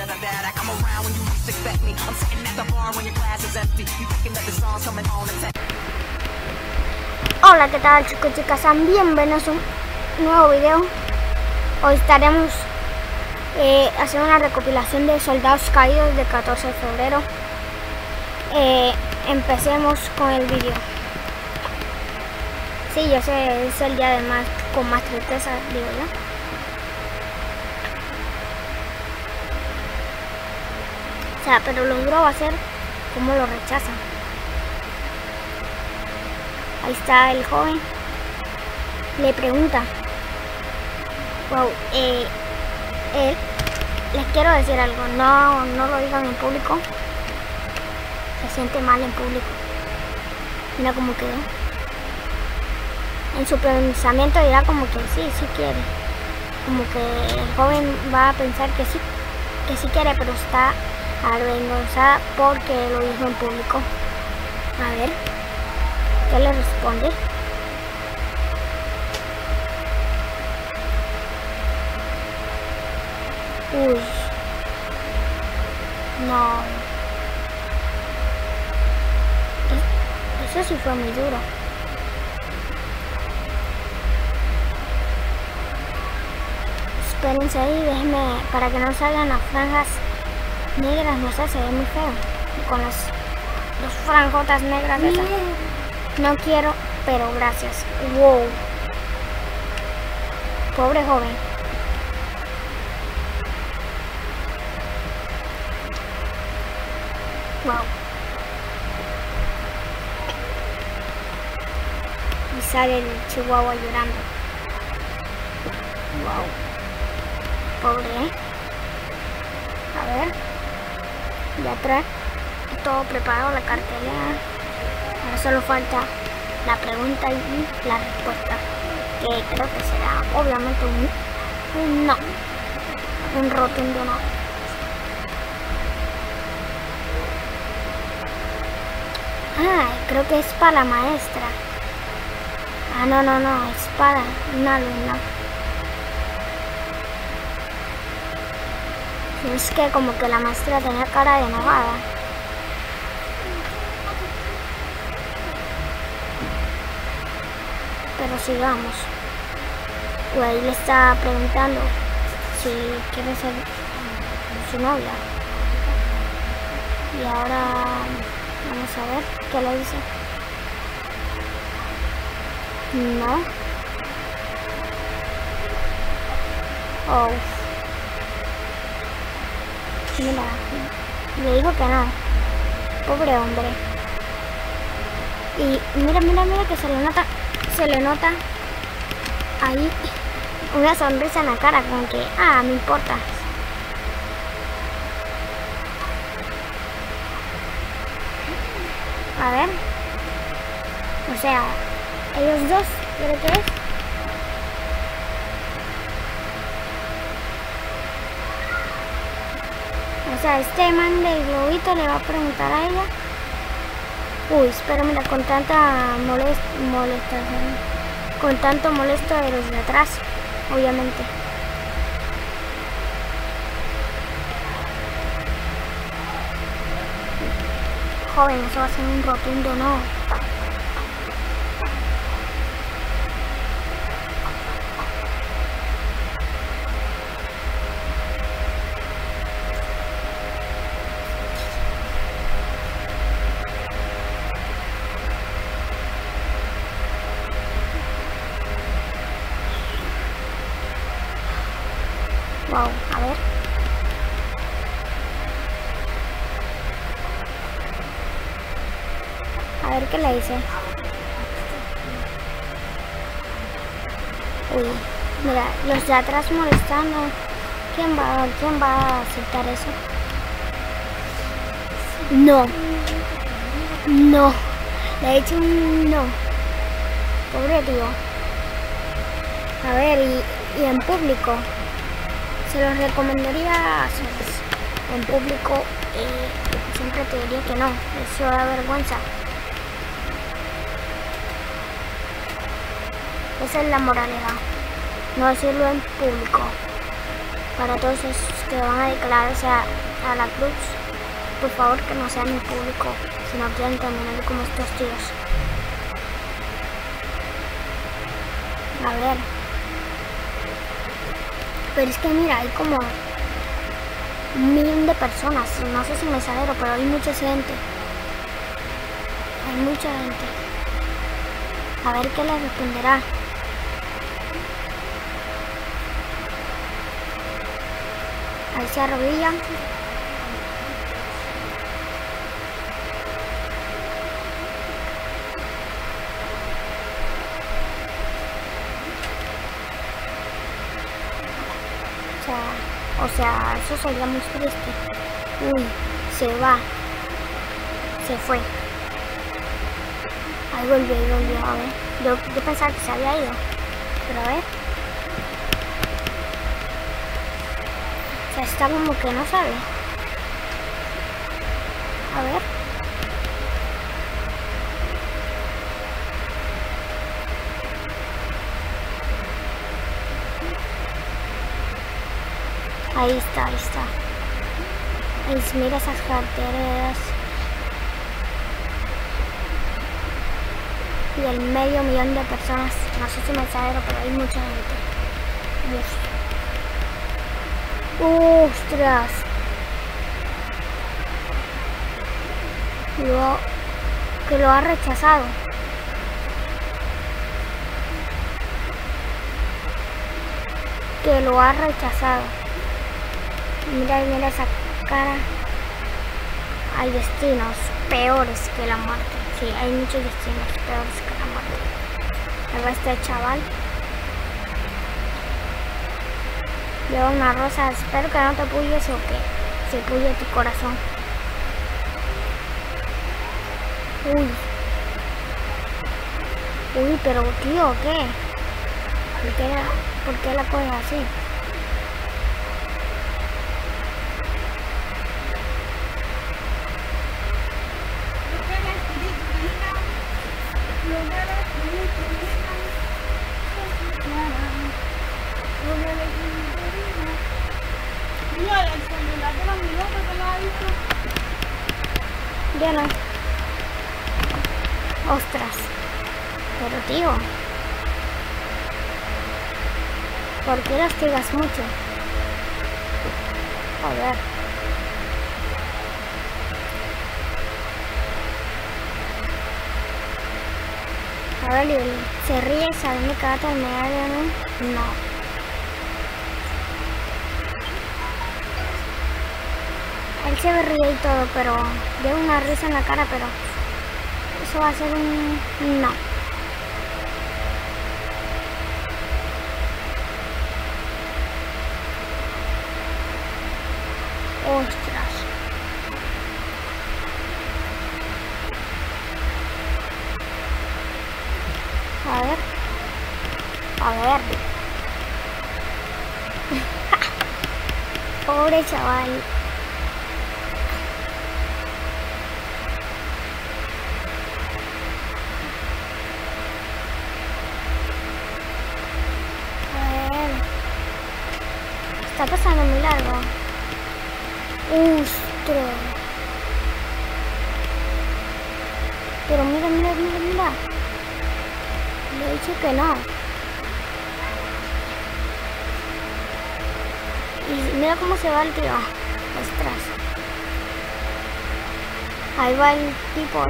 Hola, ¿qué tal chicos y chicas? Sean bienvenidos a un nuevo video. Hoy estaremos haciendo una recopilación de soldados caídos de 14 de febrero. Empecemos con el vídeo. Sí, yo sé, es el día con más tristeza, digo yo. O sea, pero logró hacer como lo rechazan. Ahí está el joven. Le pregunta. Wow, les quiero decir algo. No lo digan en público. Se siente mal en público. Mira cómo quedó. En su pensamiento dirá como que sí quiere. Como que el joven va a pensar que sí quiere, pero está avergonzada porque lo dijo en público. A ver, ¿qué le responde? Uy, no. Eso sí fue muy duro. Espérense ahí, déjenme, para que no salgan las franjas negras, no sé, se ve muy feo. Con las dos franjotas negras esas. No quiero, pero gracias. Wow. Pobre joven. Wow. Y sale el chihuahua llorando. Wow. Pobre, ¿eh? A ver. Ya trae todo preparado, la cartelera. Ahora solo falta la pregunta y la respuesta. Que creo que será obviamente un no. Un rotundo no. Ah, creo que es para la maestra. Ah, no, es para una alumna. Es que como que la maestra tenía cara de enojada. Pero sigamos. Y ahí le está preguntando si quiere ser su novia. Y ahora vamos a ver qué le dice. No. Oh. Mira, le digo que no. Pobre hombre. Y mira que se le nota ahí una sonrisa en la cara, como que, me importa. A ver. O sea, ellos dos, creo que es. O sea, este man del globito le va a preguntar a ella. Uy, pero mira, con tanta molestación, con tanto molesto de los de atrás, obviamente. Joven, eso va a ser un rotundo no. Wow, a ver. A ver qué le dice. Uy, mira, los de atrás molestando. ¿Quién va a aceptar eso? No. Le he dicho un no. Pobre tío. A ver, y en público. Se los recomendaría hacerlos. En público siempre te diría que no, eso da vergüenza. Esa es la moralidad, no decirlo en público. Para todos esos que van a declararse a la cruz, por favor que no sean en público, si no quieren terminar como estos tíos. A ver. Pero es que mira, hay como 1.000.000 de personas. No sé si me exagero, pero hay mucha gente. Hay mucha gente. A ver qué les responderá. Ahí se arrodillan. O sea, eso sería muy triste. Uy, se va. Se fue. Ahí volvió, a ver. Yo pensaba que se había ido. Pero a ver. O sea, está como que no sabe. A ver. Ahí está, ahí está. Ahí, mira esas carteras. Y el 500.000 de personas. No sé si me exagero, pero hay mucha gente. ¡Ostras! Que lo ha rechazado. Que lo ha rechazado. Mira, mira esa cara. Hay destinos peores que la muerte. Sí, hay muchos destinos peores que la muerte. Ahí va este chaval. Lleva una rosa. Espero que no te puyes o que se puye tu corazón. Uy, pero tío, ¿qué? ¿Por qué la coges así? Ya no. Ostras. Pero tío, ¿por qué lastigas mucho? Joder. A ver, ¿se ríe sabiendo que va a terminar de mí? No. Él se ríe y todo, pero lleva una risa en la cara, pero eso va a ser un no. Ostras. A ver. Pobre chaval. Está pasando muy largo. ¡Ostras! Pero mira. Le he dicho que no. Y mira cómo se va el tío. Ostras. Ahí va el tipo.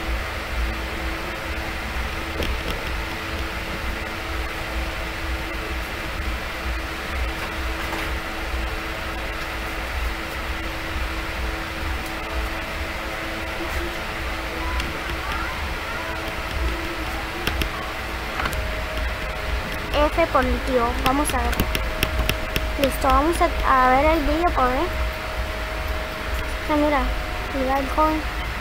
F por el tío. Vamos a ver. Listo, vamos a ver el vídeo por ver. O sea, mira el joven.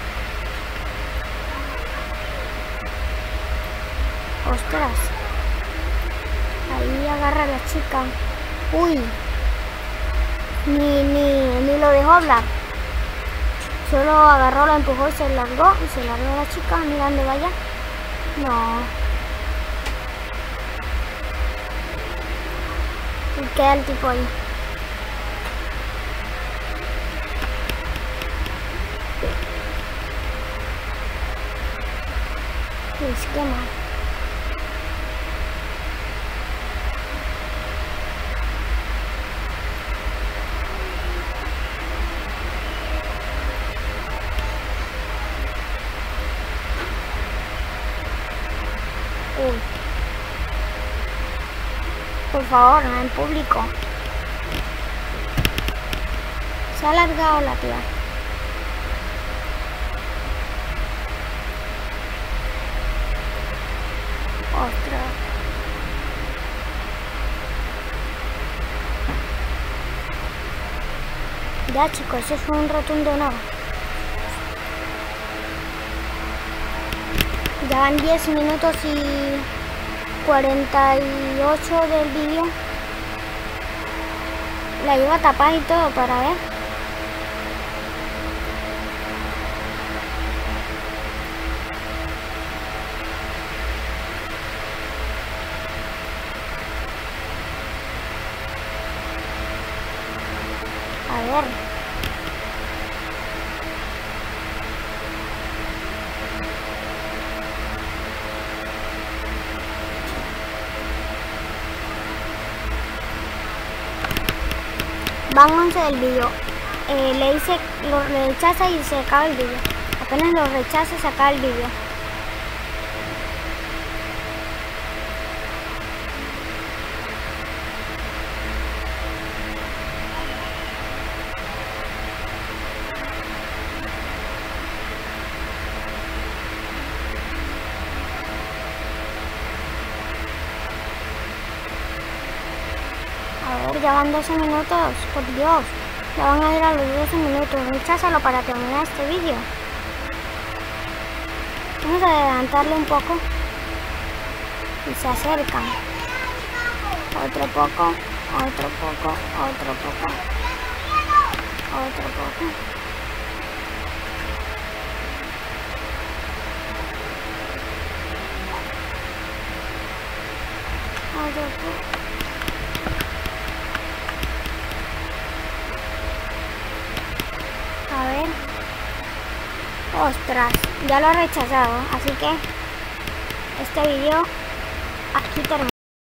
Ostras. Ahí agarra a la chica. Uy. Ni lo dejó hablar. Solo agarró, la empujó y se largó a la chica. Mira dónde vaya. No. Y queda el tipo ahí. esquema. Uy. Por favor, no en público. Se ha alargado la tía. Ostras. Ya, chicos, eso es un rotundo no. Ya van 10 minutos y 48 del vídeo. La lleva tapada y todo para ver. A ver. Van 11 del vídeo. Le dice, lo rechaza y se acaba el vídeo. Apenas lo rechaza se acaba el vídeo. A ver, ya van 12 minutos, por Dios. Ya van a ir a los 12 minutos. Recházalo para terminar este vídeo. Vamos a adelantarle un poco. Y se acercan. Otro poco, otro poco, otro poco. Otro poco. Otro poco. A ver. Ostras, ya lo ha rechazado, así que este vídeo aquí termina.